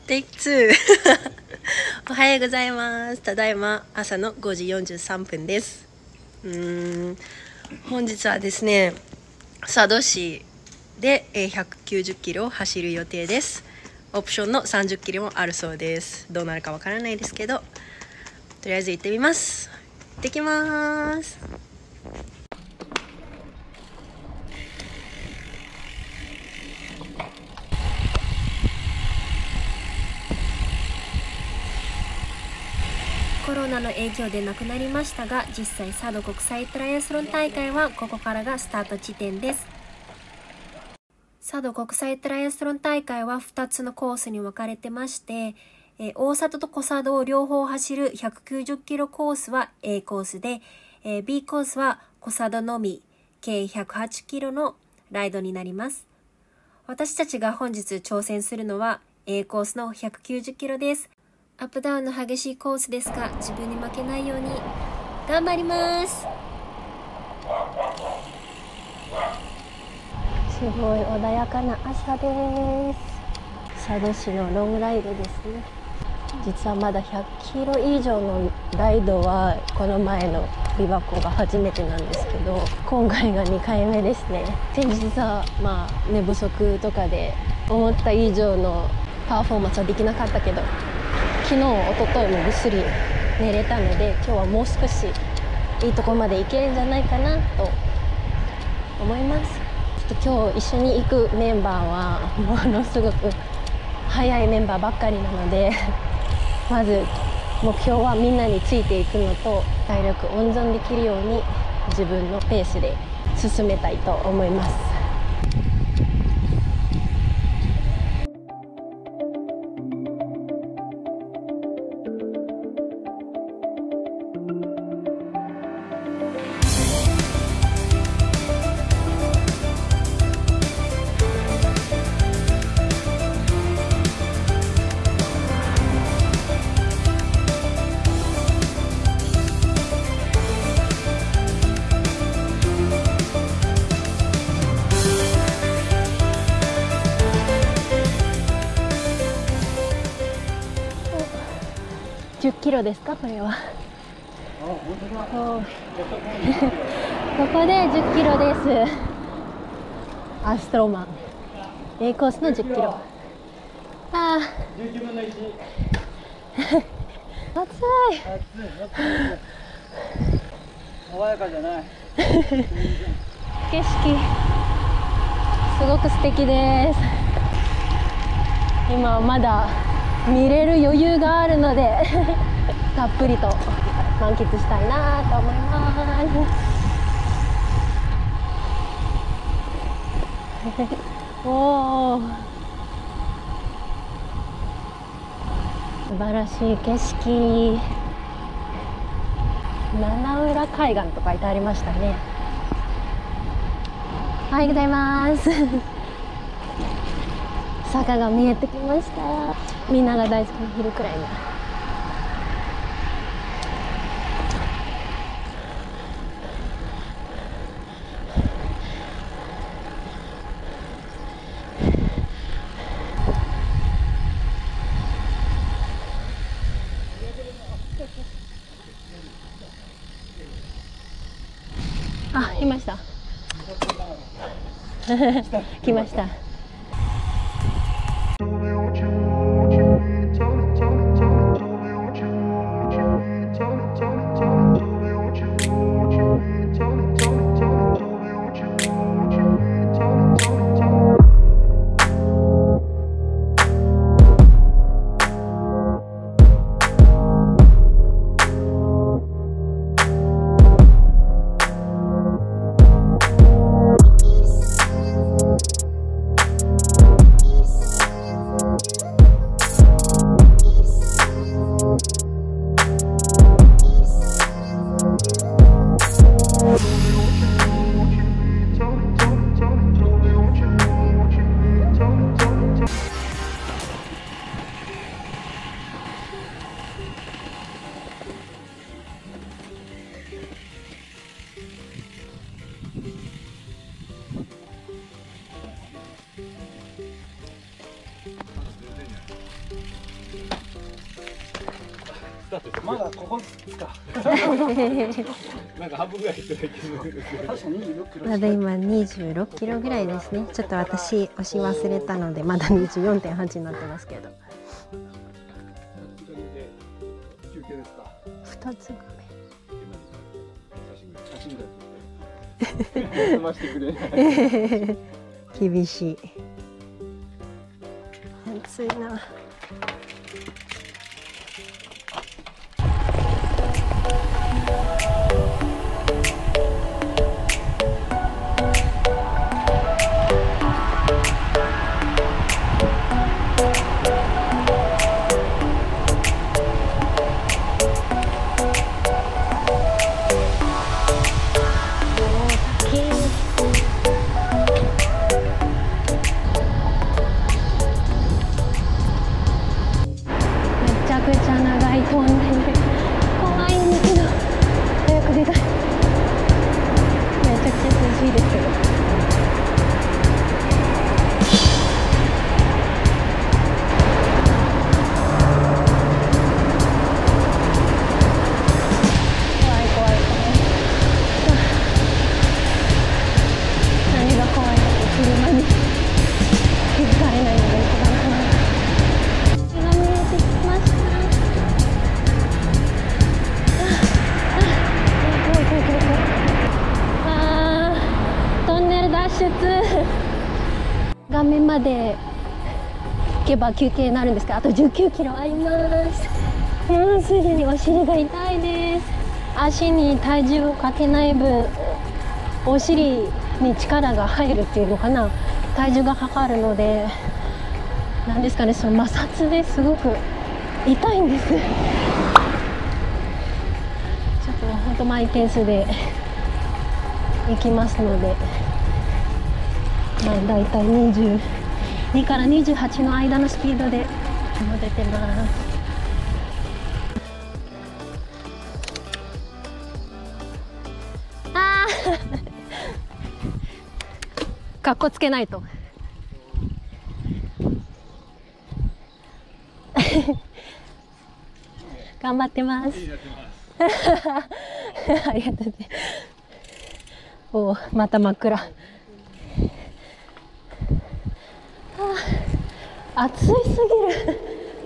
テイク2 おはようございます。ただいま朝の5時43分です。本日はですね、佐渡市で190キロを走る予定です。オプションの30キロもあるそうです。どうなるかわからないですけど、とりあえず行ってみます。行ってきます。 コロナの影響でなくなりましたが、実際佐渡国際トライアスロン大会はここからがスタート地点です。佐渡国際トライアスロン大会は2つのコースに分かれてまして、大里と小佐渡を両方走る190キロコースは A コースで、B コースは小佐渡のみ計108キロのライドになります。私たちが本日挑戦するのは A コースの190キロです。アップダウンの激しいコースですが、自分に負けないように頑張ります。 すごい穏やかな朝です。佐渡市のロングライドですね。実はまだ100キロ以上のライドはこの前の琵琶湖が初めてなんですけど、今回が2回目ですね。先日は寝不足とかで思った以上のパフォーマンスはできなかったけど、昨日一昨日もぐっすり寝れたので、今日はもう少しいいところまで行けるんじゃないかなと思います。ちょっと今日一緒に行くメンバーはものすごく速いメンバーばっかりなのでまず目標はみんなについていくのと、体力温存できるように自分のペースで進めたいと思います。10キロですか、これは。ここで10キロです。アストロマン A コースの10キロ。11分の1。暑い。 爽やかじゃない。 景色すごく素敵です。今はまだ見れる余裕があるのでたっぷりと満喫したいなと思いますおー、素晴らしい景色。七浦海岸と書いてありましたね。おはようございます坂が見えてきました。みんなが大好きなヒルクライム。来ました来ました。 まだここですか。 なんか半分ぐらい行ってないけど。 確かに26キロ。 まだ今26キロぐらいですね。ちょっと私押し忘れたのでまだ 24.8 になってますけど。 休憩ですか。 2つが済ましてくれ。 厳しい。暑いな。めちゃくちゃ長いトンネル、怖いんだけど早く出たい。めちゃくちゃ涼しいですけど。怖い怖い怖い。何が怖いのか車に気づかれないのが一番怖い。見えてきました。トンネル脱出。画面まで行けば休憩になるんですが、あと19キロあります。もうすでにお尻が痛いです。足に体重をかけない分、お尻に力が入るっていうのかな、体重がかかるので、なんですかね、その摩擦ですごく痛いんです。ちょっと本当マイペースで行きますので、まあ、だいたい22から28の間のスピードで出てます。あーかっこつけないと。頑張ってます。ありがとうございます。おお、また真っ暗。暑いすぎる。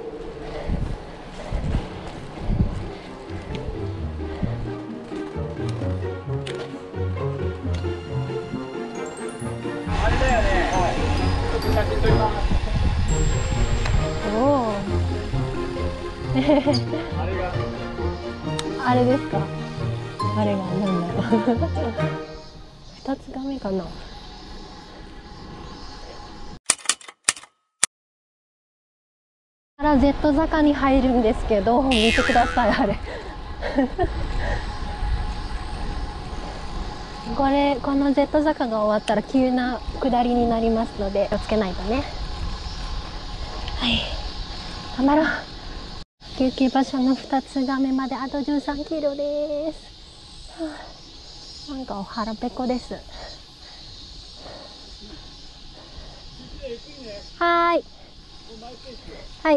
あれだよね。ちょっと写真撮ります。 おお。 あれが。 あれですか。あれがなんだろう。二つ画面かな。から Z 坂に入るんですけど、見てくださいあれ。この Z 坂が終わったら急な下りになりますので気をつけないとね。はい、頑張ろう。休憩場所の2つ画面まであと13キロです。なんかお腹ペコです。はーい。はい。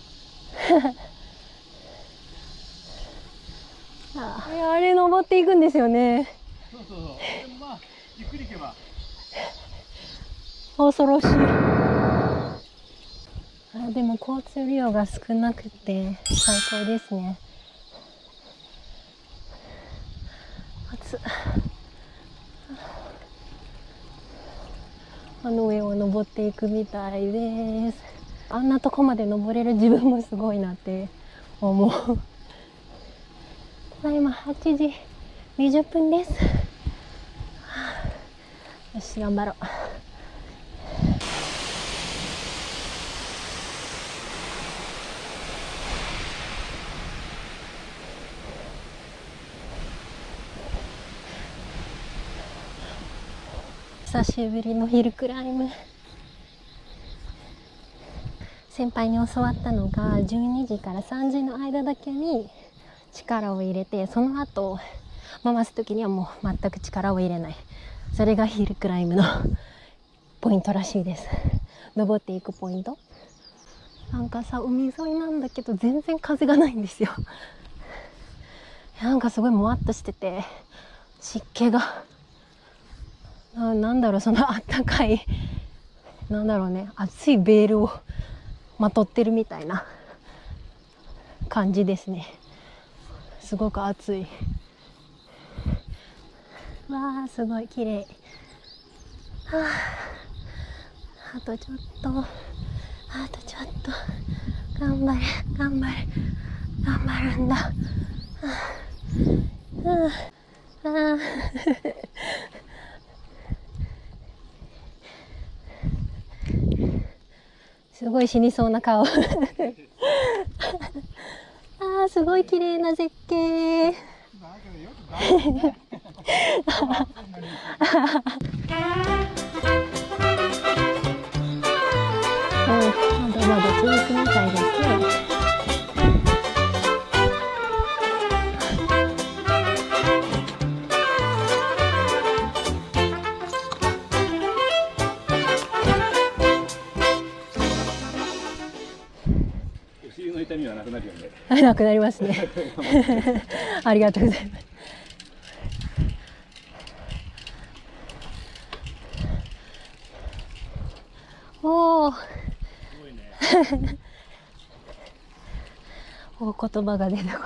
あれ登っていくんですよね。 そうそうそう。でもまあゆっくり行けば。 恐ろしい。でも交通量が少なくて最高ですね。暑っ。あの上を登っていくみたいです。あんなとこまで登れる自分もすごいなって思う。ただいま8時20分です。よし、頑張ろう。久しぶりのヒルクライム。先輩に教わったのが12時から3時の間だけに力を入れて、その後回す時にはもう全く力を入れない。それがヒルクライムのポイントらしいです。登っていくポイント。 なんかさ、海沿いなんだけど全然風がないんですよ。なんかすごいもわっとしてて、湿気がなんだろう、そのあったかい、なんだろうね、厚いベールをまとってるみたいな感じですね。すごく暑い。わあ、すごい綺麗。はあ、あとちょっと、あとちょっと、頑張れ、頑張れ、頑張るんだ。はあ、はあ、はあすごい死にそうな顔。あー、すごい綺麗な絶景。まだまだ続くみたいですね。 お尻の痛みはなくなるよね。 なくなりますね。ありがとうございます。おお。お言葉が出てこない。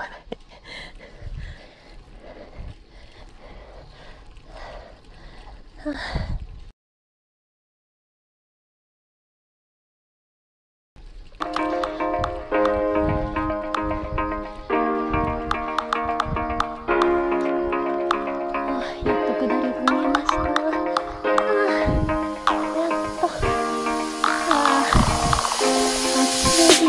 やっと下りが見えました。やっと。暑い。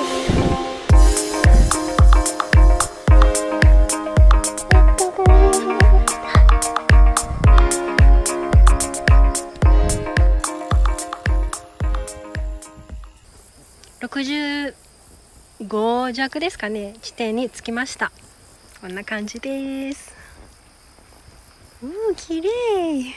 やっと下りが見えました。65弱ですかね、地点に着きました。こんな感じです。綺麗。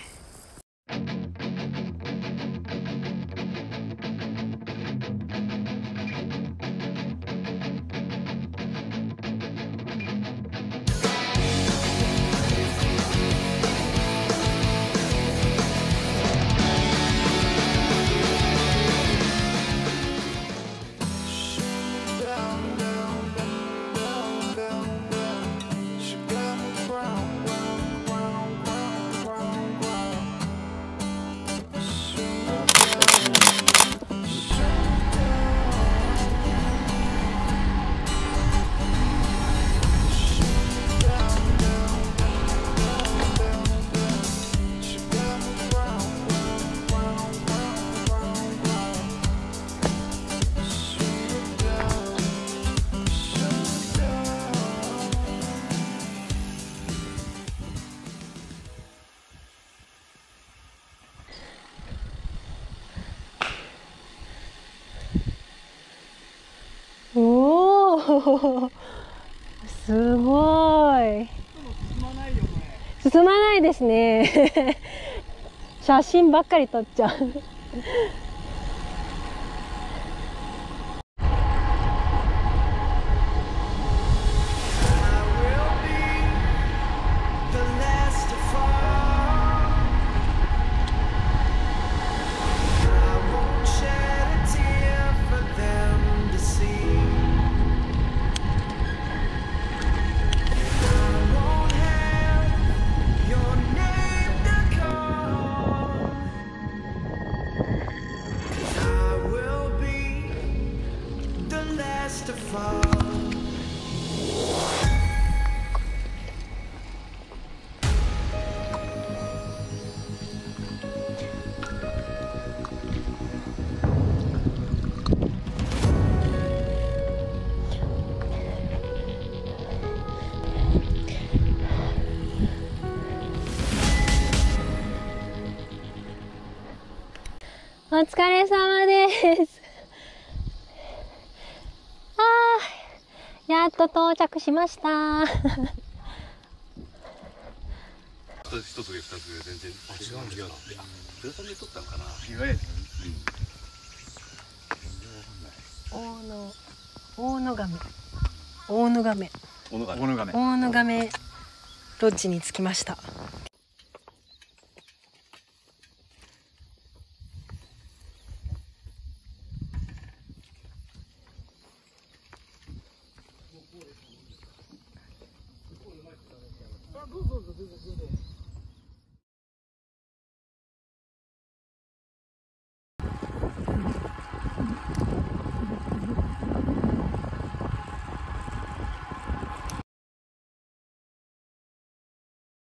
おお、すごい。進まないですね。写真ばっかり撮っちゃう。お疲れ様です。やっと到着しました。 一つで二つで全然違うんですか。プラさんで撮ったのかな。いわゆる。 大野亀大野亀小野が大野亀。 大野亀ロッジに着きました。